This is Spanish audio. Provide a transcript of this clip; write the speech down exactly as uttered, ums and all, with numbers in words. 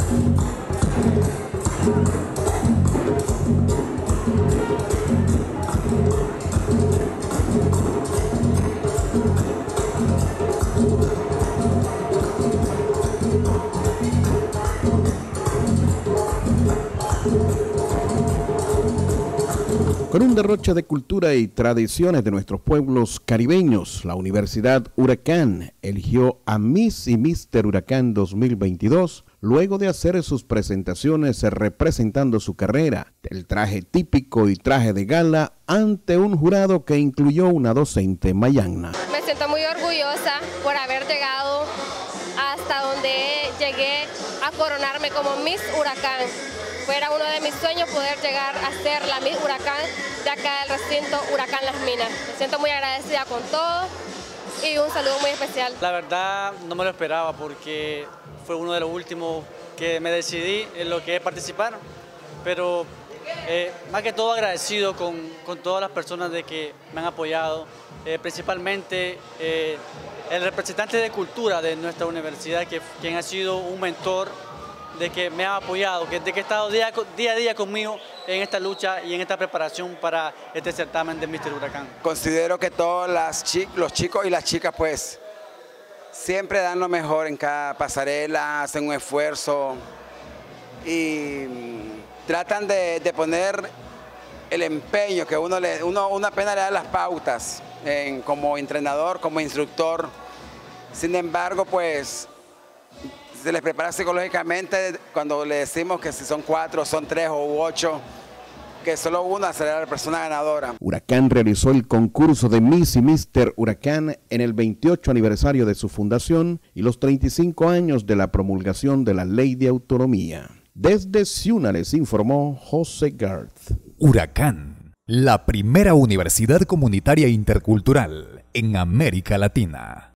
Con un derroche de cultura y tradiciones de nuestros pueblos caribeños, la Universidad Huracán eligió a Miss y míster Huracán dos mil veintidós luego de hacer sus presentaciones representando su carrera, del traje típico y traje de gala ante un jurado que incluyó una docente mayagna. Me siento muy orgullosa por haber llegado hasta donde llegué a coronarme como Miss Huracán. Fuera uno de mis sueños poder llegar a ser la Miss Huracán de acá del recinto Huracán Las Minas. Me siento muy agradecida con todo y un saludo muy especial. La verdad no me lo esperaba porque fue uno de los últimos que me decidí en lo que es participar, pero eh, más que todo agradecido con, con todas las personas de que me han apoyado, eh, principalmente eh, el representante de cultura de nuestra universidad, que, quien ha sido un mentor, de que me ha apoyado, que, de que ha estado día, día a día conmigo en esta lucha y en esta preparación para este certamen de míster Huracán. Considero que todos las chi los chicos y las chicas pues siempre dan lo mejor en cada pasarela, hacen un esfuerzo y tratan de, de poner el empeño que uno, le, uno, uno apenas le da las pautas en, como entrenador, como instructor. Sin embargo, pues se les prepara psicológicamente cuando le decimos que si son cuatro, son tres o ocho, que solo una será la persona ganadora. Huracán realizó el concurso de Miss y míster Huracán en el veintiocho aniversario de su fundación y los treinta y cinco años de la promulgación de la Ley de Autonomía. Desde Ciuna les informó José Garth. Huracán, la primera universidad comunitaria intercultural en América Latina.